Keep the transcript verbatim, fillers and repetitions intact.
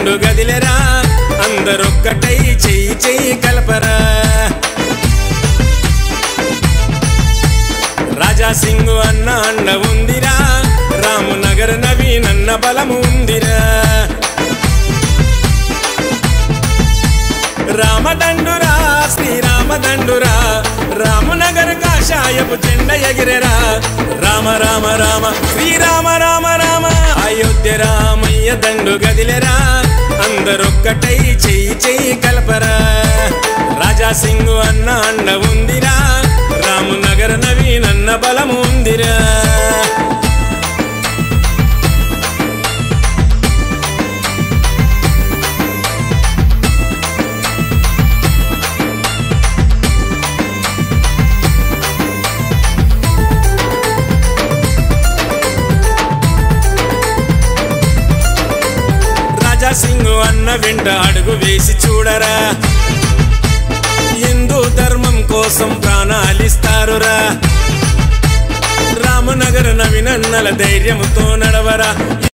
దండు గదిలేరా అందరొక్కటై చెయ్యి చెయ్యి కలపరా రాజా సింగు అన్న అండ ఉందిరా రామనగర్ నవీన్ అన్న బలము ఉందిరా రామదండురా శ్రీరామదండురా రామనగర్ కాషాయపు జెండ ఎగిరెరా రామ రామ రామ శ్రీరామ రామ రామ అయోధ్య రామయ్య దండు గదిలేరా అందరొక్కటై చెయ్యి చెయ్యి కలపరా రాజా సింగు అన్న అండ ఉందిరా రామనగర్ నవీన్ అన్న బలము ఉందిరా రాజా సింగు అన్న వెంట అడుగు వేసి చూడరా హిందూ ధర్మం కోసం ప్రాణాలిస్తారురా రామనగర్ నవీన్ అన్నల ధైర్యముతో నడవరా